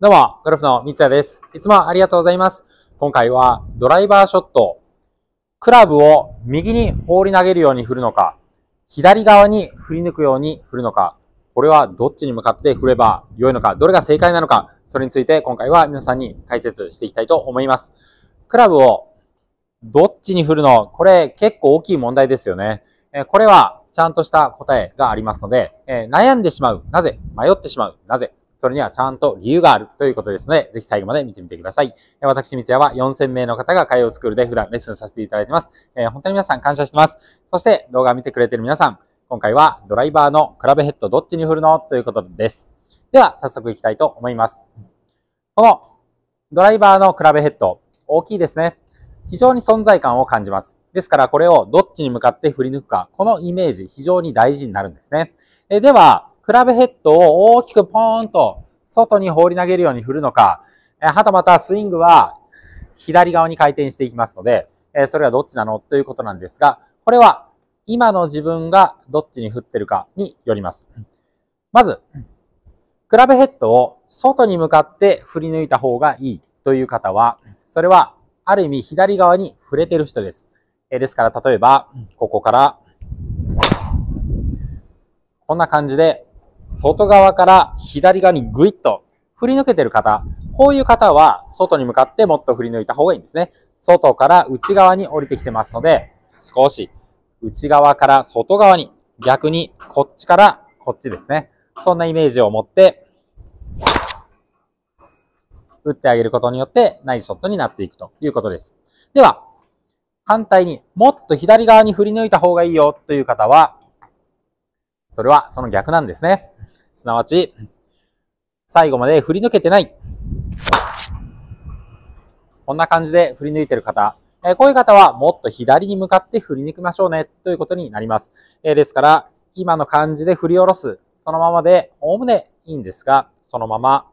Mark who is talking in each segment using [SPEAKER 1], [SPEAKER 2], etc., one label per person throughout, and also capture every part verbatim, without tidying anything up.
[SPEAKER 1] どうも、ゴルフの三谷です。いつもありがとうございます。今回はドライバーショット。クラブを右に放り投げるように振るのか、左側に振り抜くように振るのか、これはどっちに向かって振れば良いのか、どれが正解なのか、それについて今回は皆さんに解説していきたいと思います。クラブをどっちに振るの、これ結構大きい問題ですよね。これはちゃんとした答えがありますので、悩んでしまう、なぜ、迷ってしまう、なぜ、それにはちゃんと理由があるということですので、ぜひ最後まで見てみてください。私、三ツ矢はよんせんめいの方が通うスクールで普段レッスンさせていただいています。えー、本当に皆さん感謝してます。そして動画を見てくれている皆さん、今回はドライバーのクラブヘッドどっちに振るのということです。では、早速いきたいと思います。このドライバーのクラブヘッド、大きいですね。非常に存在感を感じます。ですから、これをどっちに向かって振り抜くか、このイメージ、非常に大事になるんですね。えー、では、クラブヘッドを大きくポーンと外に放り投げるように振るのか、はたまたスイングは左側に回転していきますので、それはどっちなのということなんですが、これは今の自分がどっちに振ってるかによります。まず、クラブヘッドを外に向かって振り抜いた方がいいという方は、それはある意味左側に触れてる人です。ですから例えば、ここからこんな感じで外側から左側にグイッと振り抜けてる方、こういう方は外に向かってもっと振り抜いた方がいいんですね。外から内側に降りてきてますので、少し内側から外側に、逆にこっちからこっちですね。そんなイメージを持って打ってあげることによってナイスショットになっていくということです。では、反対にもっと左側に振り抜いた方がいいよという方は、それはその逆なんですね。すなわち、最後まで振り抜けてない。こんな感じで振り抜いてる方。えー、こういう方はもっと左に向かって振り抜きましょうねということになります。えー、ですから、今の感じで振り下ろす。そのままで、おおむねいいんですが、そのまま、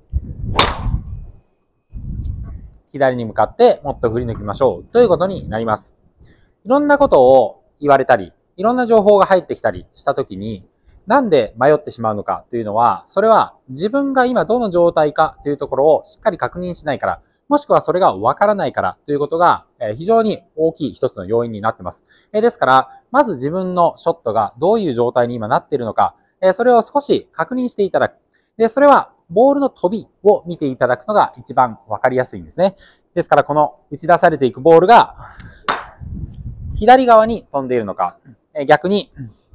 [SPEAKER 1] 左に向かってもっと振り抜きましょうということになります。いろんなことを言われたり、いろんな情報が入ってきたりしたときに、なんで迷ってしまうのかというのは、それは自分が今どの状態かというところをしっかり確認しないから、もしくはそれがわからないからということが非常に大きい一つの要因になっています。ですから、まず自分のショットがどういう状態に今なっているのか、それを少し確認していただく。で、それはボールの飛びを見ていただくのが一番わかりやすいんですね。ですから、この打ち出されていくボールが左側に飛んでいるのか、逆に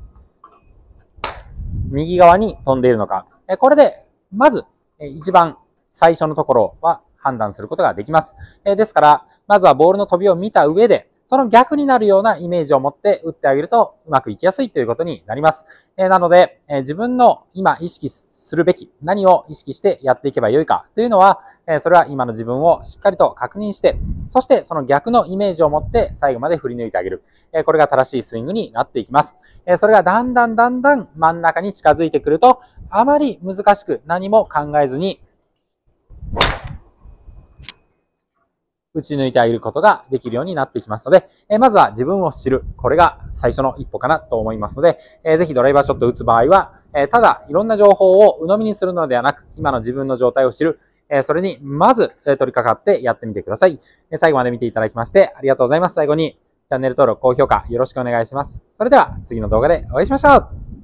[SPEAKER 1] 右側に飛んでいるのか。これで、まず、一番最初のところは判断することができます。ですから、まずはボールの飛びを見た上で、その逆になるようなイメージを持って打ってあげるとうまくいきやすいということになります。なので、自分の今意識するべき、何を意識してやっていけばよいかというのは、それは今の自分をしっかりと確認して、そしてその逆のイメージを持って最後まで振り抜いてあげる。これが正しいスイングになっていきます。それがだんだんだんだん真ん中に近づいてくると、あまり難しく何も考えずに打ち抜いてあげることができるようになってきますので、まずは自分を知る。これが最初の一歩かなと思いますので、ぜひドライバーショットを打つ場合は、ただいろんな情報を鵜呑みにするのではなく、今の自分の状態を知る。それにまず取り掛かってやってみてください。最後まで見ていただきましてありがとうございます。最後にチャンネル登録、高評価よろしくお願いします。それでは次の動画でお会いしましょう。